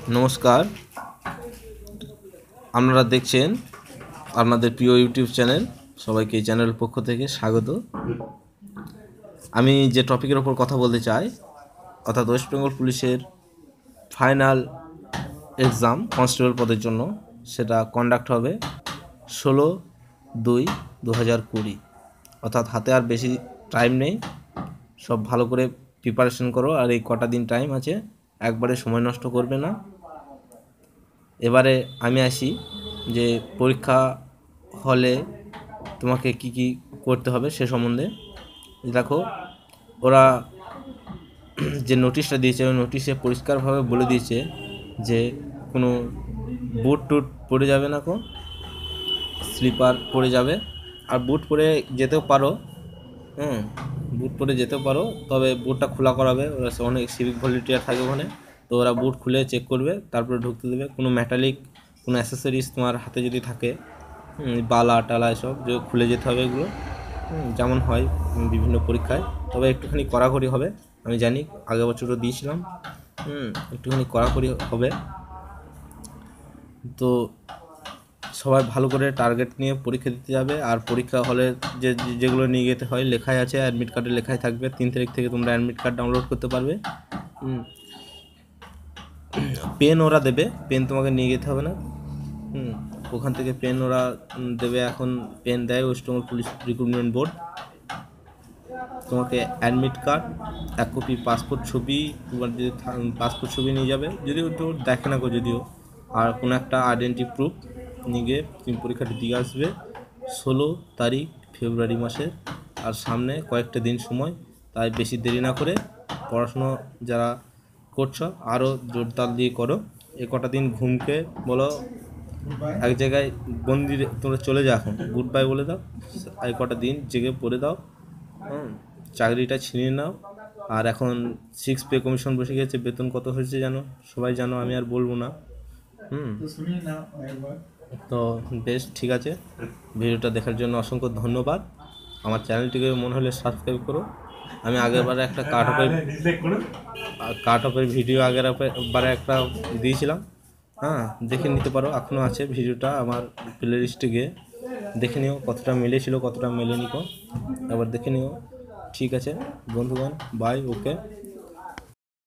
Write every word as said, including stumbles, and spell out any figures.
नमस्कार আপনারা দেখছেন আপনাদের প্রিয় ইউটিউব চ্যানেল সবাইকে এই চ্যানেলের পক্ষ থেকে স্বাগত। আমি যে টপিকের উপর কথা বলতে চাই অর্থাৎ ওয়েস্ট বেঙ্গল পুলিশের ফাইনাল এক্সাম কনস্টেবল পদের জন্য সেটা কন্ডাক্ট হবে ষোলো দুই দু হাজার কুড়ি, অর্থাৎ হাতে আর বেশি টাইম নেই। সব ভালো করে প্রিপারেশন করো, আর এই কটা দিন টাইম আছে, একবারে সময় নষ্ট করবে না। এবারে আমি আসি যে পরীক্ষা হলে তোমাকে কি কি করতে হবে সে সম্বন্ধে। দেখো, ওরা যে নোটিশটা দিয়েছে ওই নোটিশে পরিষ্কারভাবে বলে দিয়েছে যে কোনো বুট টুট পরে যাবে না, কো স্লিপার পরে যাবে। আর বুট পরে যেতেও পারো, হুম বুট পরে যেতেও পারো, তবে বুটটা খোলা করাবে। ওরা অনেক সিভিক ভলেন্টিয়ার থাকে ওখানে, তো ওরা বুট খুলে চেক করবে, তারপরে ঢুকতে দেবে। কোনো মেটালিক কোনো অ্যাসেসরিজ তোমার হাতে যদি থাকে, বালা টালা এসব যে খুলে যেতে হবে, এগুলো যেমন হয় বিভিন্ন পরীক্ষায়। তবে একটুখানি কড়াকড়ি হবে, আমি জানি, আগের বছরও দিয়েছিলাম। হুম একটুখানি কড়াকড়ি হবে। তো সবাই ভালো করে টার্গেট নিয়ে পরীক্ষা দিতে যাবে। আর পরীক্ষা হলে যে যেগুলো নিয়ে যেতে হয় লেখাই আছে, অ্যাডমিট কার্ডে লেখাই থাকবে। তিন তারিখ থেকে তোমরা অ্যাডমিট কার্ড ডাউনলোড করতে পারবে। পেন ওরা দেবে, পেন তোমাকে নিয়ে যেতে হবে না। হুম ওখান থেকে পেন ওরা দেবে। এখন পেন দেয় West Bengal Police Recruitment Board. তোমাকে অ্যাডমিট কার্ড, এক কপি পাসপোর্ট ছবি, তোমার যদি পাসপোর্ট ছবি নিয়ে যাবে, যদিও তো দেখে না গো, যদিও আর কোনো একটা আইডেন্টি প্রুফ নিয়ে গিয়ে তুমি পরীক্ষাটা দিয়ে আসবে ষোলো তারিখ ফেব্রুয়ারি মাসের। আর সামনে কয়েকটা দিন সময়, তাই বেশি দেরি না করে পড়াশুনো যারা করছো আরও জোরদার দিয়ে করো। এ কটা দিন ঘুমকে বলো এক জায়গায় বন্দি, তোমরা চলে যাও, এখন গুড বাই বলে দাও। এই কটা দিন জেগে পড়ে দাও, হুম চাকরিটা ছিনিয়ে নাও। আর এখন সিক্স পে কমিশন বসে গেছে, বেতন কত হয়েছে জানো, সবাই জানো, আমি আর বলবো না। হুম তো বেশ, ঠিক আছে, ভিডিওটা দেখার জন্য অসংখ্য ধন্যবাদ। আমার চ্যানেলটিকে মনে হলে সাবস্ক্রাইব করো। আমি আগের বারে একটা কাট অফের কাট অফের ভিডিও আগের বারে একটা দিয়েছিলাম, হ্যাঁ দেখে নিতে পারো, এখনও আছে ভিডিওটা আমার প্লে লিস্টে গিয়ে দেখে নিও কতটা মিলেছিল কতটা মেলেনি, কো একবার দেখে নিও। ঠিক আছে বন্ধুগণ, বাই, ওকে।